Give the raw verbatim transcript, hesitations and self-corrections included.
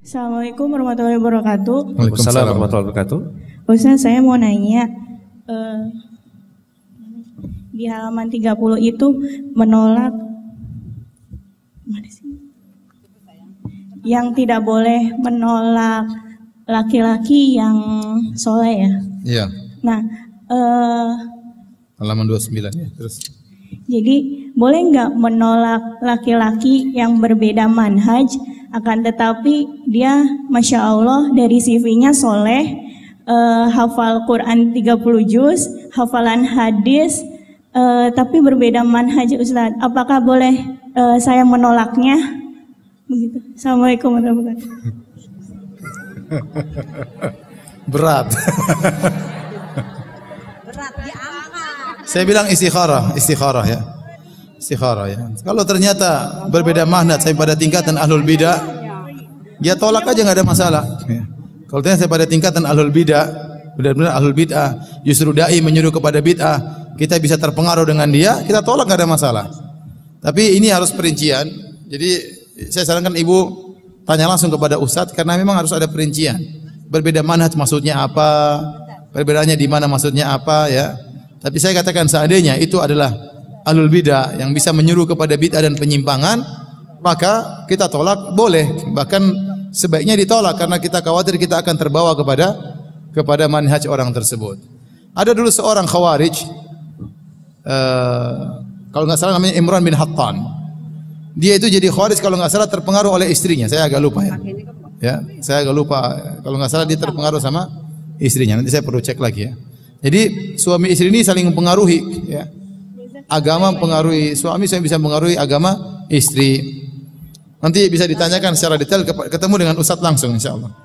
Assalamualaikum warahmatullahi wabarakatuh. Waalaikumsalam warahmatullahi wabarakatuh. Ustaz, saya mau nanya, uh, di halaman tiga puluh itu menolak mana sih? Yang tidak boleh menolak laki-laki yang soleh ya. Iya. Nah, uh, halaman dua puluh sembilan ya. Terus. Jadi boleh nggak menolak laki-laki yang berbeda manhaj, akan tetapi dia masya Allah dari C V-nya soleh, uh, hafal Quran tiga puluh juz, hafalan hadis, uh, tapi berbeda manhaj Ustaz. Apakah boleh uh, saya menolaknya? Begitu. Assalamualaikum warahmatullahi wabarakatuh. Berat. Berat diangkat. Saya bilang istikharah, istikharah ya. Istikharah ya. Kalau ternyata berbeda manhaj saya pada tingkatan ahlul bidah, dia tolak aja nggak ada masalah. Ya. Kalau ternyata saya pada tingkatan ahlul bidah, benar-benar ahlul bidah, justru dai menyuruh kepada bid'ah, kita bisa terpengaruh dengan dia, kita tolak nggak ada masalah. Tapi ini harus perincian. Jadi saya sarankan ibu tanya langsung kepada ustadz karena memang harus ada perincian. Berbeda manhaj maksudnya apa? Perbedaannya di mana maksudnya apa ya? Tapi saya katakan seandainya itu adalah ahlul bidah yang bisa menyuruh kepada bid'ah dan penyimpangan, maka kita tolak boleh, bahkan sebaiknya ditolak karena kita khawatir kita akan terbawa kepada kepada manhaj orang tersebut. Ada dulu seorang khawarij, uh, kalau nggak salah namanya Imran bin Hattan. Dia itu jadi khawarij kalau nggak salah terpengaruh oleh istrinya. Saya agak lupa ya. Ya, saya agak lupa. Kalau nggak salah dia terpengaruh sama istrinya. Nanti saya perlu cek lagi ya. Jadi suami istri ini saling mempengaruhi. Ya. Agama mempengaruhi suami, saya bisa mempengaruhi agama istri. Nanti bisa ditanyakan secara detail ketemu dengan ustadz langsung insya Allah.